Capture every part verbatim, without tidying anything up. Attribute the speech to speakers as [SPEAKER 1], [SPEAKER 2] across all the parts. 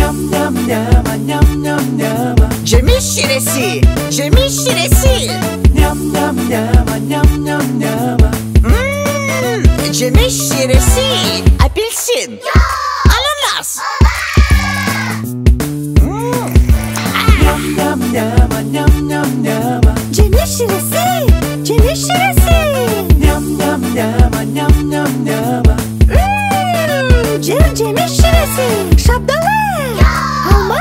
[SPEAKER 1] Nyam nyam nyama, nyam nyam nyama.
[SPEAKER 2] Cemil şiresi, Cemil şiresi.
[SPEAKER 1] Nyam nyam nyama, nyam nyam nyama.
[SPEAKER 2] Hmm, Cemil şiresi. Apelsin. Ananas. Hmm.
[SPEAKER 1] Nyam nyam nyama, nyam nyam nyama.
[SPEAKER 3] Cemil şiresi, Cemil şiresi.
[SPEAKER 1] Nyam nyam nyama, nyam nyam nyama.
[SPEAKER 3] Hmm, Cem Cemil şiresi. Şapdalı. Alma.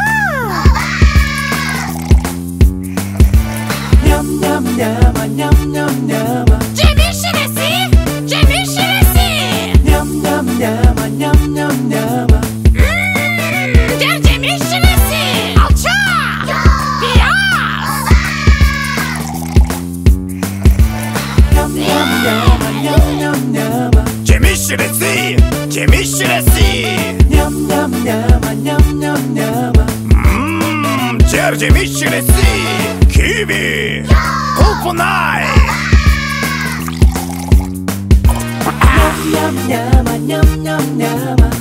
[SPEAKER 1] Nyam nyam nyama, nyam nyam nyama.
[SPEAKER 3] Cemil şiresi, Cemil şiresi.
[SPEAKER 1] Nyam nyam nyama, nyam nyam nyama.
[SPEAKER 3] Hmm, Cem Cemil şiresi. Alça. Piyaz.
[SPEAKER 1] Nyam nyam nyama, nyam nyam nyama.
[SPEAKER 2] Cemil şiresi, Cemil şiresi.
[SPEAKER 1] Nyam nyam nyama, nyam nyam nyama.
[SPEAKER 2] Hmm, Cemil şiresi. Kiwi. Kupunay.
[SPEAKER 1] Nyam nyam nyama, nyam nyam nyama.